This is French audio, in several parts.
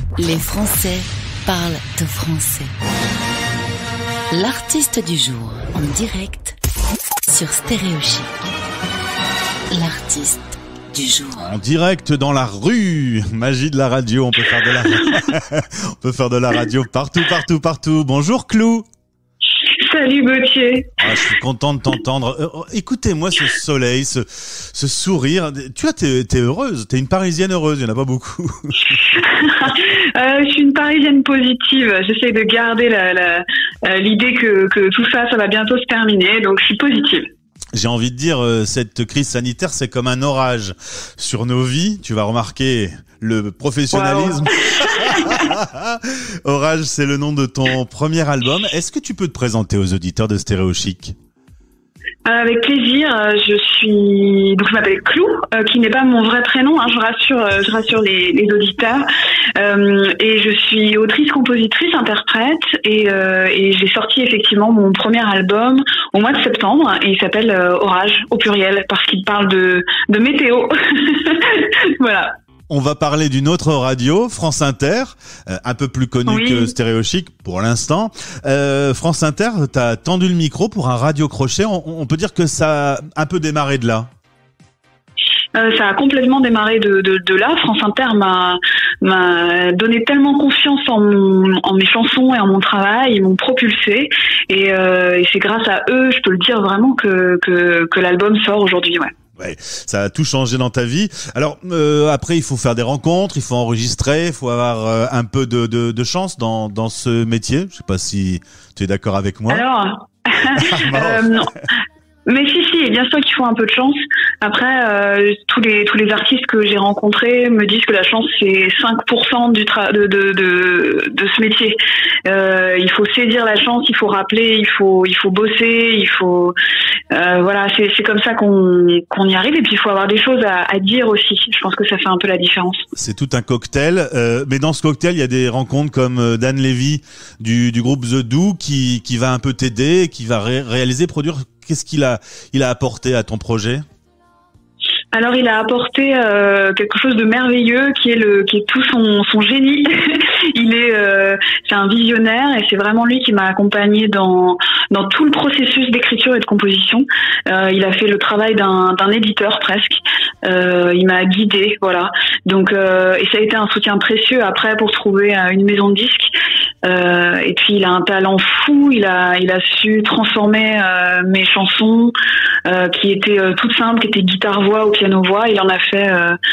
Les Français parlent de français. L'artiste du jour en direct sur Stéréo Chic. L'artiste du jour. En direct dans la rue, magie de la radio, on peut faire de la on peut faire de la radio partout. Bonjour Clou. Salut Gauthier. Je suis content de t'entendre. Écoutez-moi ce soleil, ce sourire. Tu vois, t'es heureuse. T'es une Parisienne heureuse. Il y en a pas beaucoup. Je suis une Parisienne positive. J'essaie de garder l'idée que tout ça va bientôt se terminer. Donc je suis positive. J'ai envie de dire, cette crise sanitaire, c'est comme un orage sur nos vies. Tu vas remarquer le professionnalisme. Wow. Orage, c'est le nom de ton premier album. Est-ce que tu peux te présenter aux auditeurs de Stéréo Chic ? Avec plaisir. Je m'appelle Clou, qui n'est pas mon vrai prénom. Je rassure les auditeurs. Et je suis autrice, compositrice, interprète. Et j'ai sorti effectivement mon premier album au mois de septembre. Et il s'appelle Orage au pluriel parce qu'il parle de météo. Voilà. On va parler d'une autre radio, France Inter, un peu plus connue que Stéréo Chic pour l'instant. France Inter, t'as tendu le micro pour un radio crochet. On peut dire que ça a un peu démarré de là. Ça a complètement démarré de là. France Inter m'a donné tellement confiance en mes chansons et en mon travail, ils m'ont propulsé et c'est grâce à eux, je peux le dire vraiment que l'album sort aujourd'hui, ouais. Ouais, ça a tout changé dans ta vie. Alors après, il faut faire des rencontres, il faut enregistrer, il faut avoir un peu de chance dans ce métier. Je sais pas si tu es d'accord avec moi. Alors, non. Mais si, bien sûr qu'il faut un peu de chance. Après, tous les artistes que j'ai rencontrés me disent que la chance c'est 5% de ce métier. Il faut saisir la chance, il faut rappeler, il faut bosser, il faut voilà, c'est comme ça qu'on y arrive. Et puis il faut avoir des choses à dire aussi. Je pense que ça fait un peu la différence. C'est tout un cocktail, mais dans ce cocktail il y a des rencontres comme Dan Levy du groupe The Do qui va un peu t'aider, qui va réaliser, produire. Qu'est-ce qu'il a apporté à ton projet ? Alors il a apporté quelque chose de merveilleux qui est tout son génie. C'est un visionnaire et c'est vraiment lui qui m'a accompagné dans tout le processus d'écriture et de composition. Il a fait le travail d'un éditeur presque. Il m'a guidée, voilà. Donc et ça a été un soutien précieux après pour trouver une maison de disques. Et puis il a un talent fou, il a su transformer mes chansons qui étaient toutes simples, qui étaient guitare-voix ou piano-voix. Il en a fait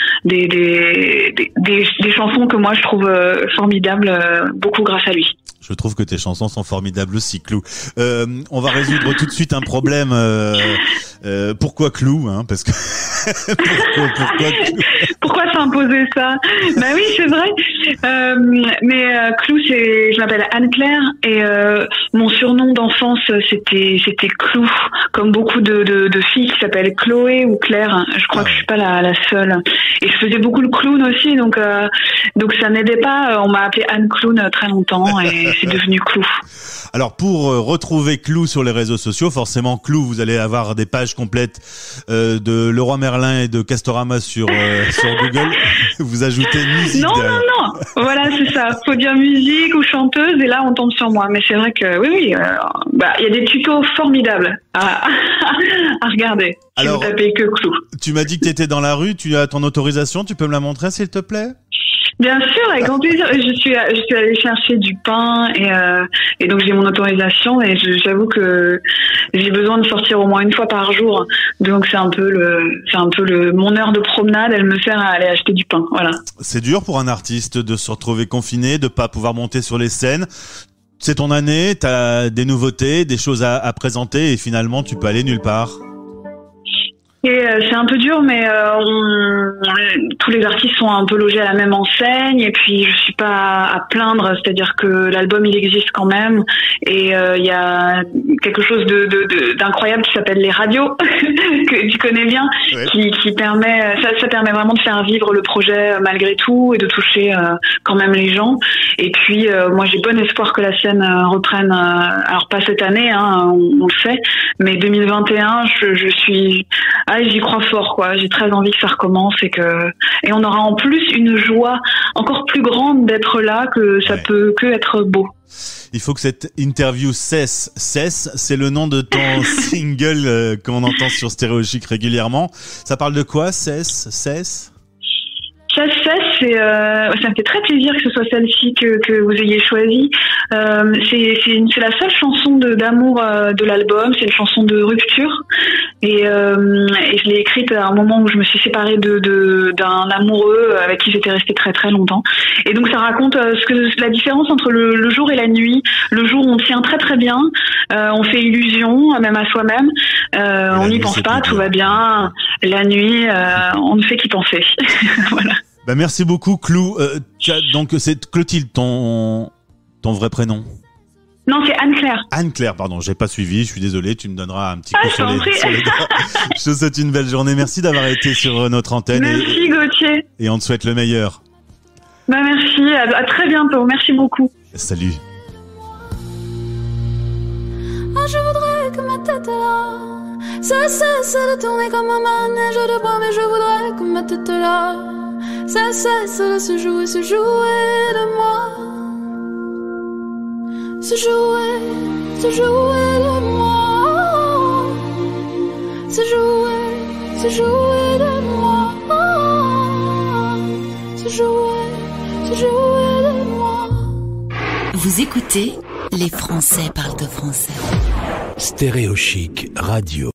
des chansons que moi je trouve formidables, beaucoup grâce à lui. Je trouve que tes chansons sont formidables aussi, Clou. On va résoudre tout de suite un problème. Pourquoi Clou, hein ? Parce que pourquoi Clou ? Pourquoi s'imposer ça ? Bah oui, c'est vrai. Mais Clou, je m'appelle Anne-Claire et mon surnom d'enfance c'était Clou, comme beaucoup de filles qui s'appellent Chloé ou Claire. Je crois que je suis pas la seule. Et je faisais beaucoup le clown aussi, donc ça n'aidait pas. On m'a appelée Anne Clown très longtemps et c'est devenu Clou. Alors pour retrouver Clou sur les réseaux sociaux, forcément Clou, vous allez avoir des pages complètes de Leroy Merlin et de Castorama sur Google. Vous ajoutez musique. Non. Voilà, c'est ça. Faut dire musique ou chanteuse et là on tombe sur moi. Mais c'est vrai que oui, il y a des tutos formidables à regarder. Alors, si vous tapez que Clou. Tu m'as dit que tu étais dans la rue. Tu as ton autorisation. Tu peux me la montrer, s'il te plaît ? Bien sûr, avec grand plaisir. Je suis allée chercher du pain et donc j'ai mon autorisation et j'avoue que j'ai besoin de sortir au moins une fois par jour. Donc c'est un peu mon heure de promenade, elle me sert à aller acheter du pain. Voilà. C'est dur pour un artiste de se retrouver confiné, de pas pouvoir monter sur les scènes. C'est ton année, t'as des nouveautés, des choses à présenter et finalement tu peux aller nulle part. Et c'est un peu dur, mais tous les artistes sont un peu logés à la même enseigne. Et puis je suis pas à plaindre, c'est-à-dire que l'album il existe quand même. Et il y a quelque chose d'incroyable qui s'appelle les radios que tu connais bien, ouais. qui permet ça permet vraiment de faire vivre le projet malgré tout et de toucher quand même les gens. Et puis moi j'ai bon espoir que la scène reprenne. Alors pas cette année, hein, on le sait, mais 2021, je suis j'y crois fort, quoi. J'ai très envie que ça recommence et on aura en plus une joie encore plus grande d'être là, que ça peut que être beau. Il faut que cette interview cesse. C'est le nom de ton single qu'on entend sur Stéréo Chic régulièrement. Ça parle de quoi, Cesse? Ça me fait très plaisir que ce soit celle-ci que vous ayez choisie. C'est la seule chanson d'amour de l'album. C'est une chanson de rupture et je l'ai écrite à un moment où je me suis séparée d'un amoureux avec qui j'étais restée très très longtemps. Et donc ça raconte la différence entre le jour et la nuit. Le jour on tient très très bien, on fait illusion même à soi-même, on n'y pense pas, tout va bien. La nuit, on ne fait qu'y penser. Voilà. Bah merci beaucoup Clou. Donc c'est Clotilde ton vrai prénom? Non, c'est Anne-Claire. Anne-Claire, pardon, j'ai pas suivi, je suis désolé, tu me donneras un petit coup sur les doigts. Je te souhaite une belle journée, merci d'avoir été sur notre antenne. Merci Gauthier. Et on te souhaite le meilleur. Bah merci, à très bientôt, merci beaucoup. Salut. Je voudrais que ma tête là cesse de tourner comme un manège de bois, mais je voudrais que ma tête là cesse de se jouer de moi. Se jouer de moi. Se jouer de moi. Se jouer de moi. Vous écoutez Les Français parlent de français. Stéréo Chic Radio.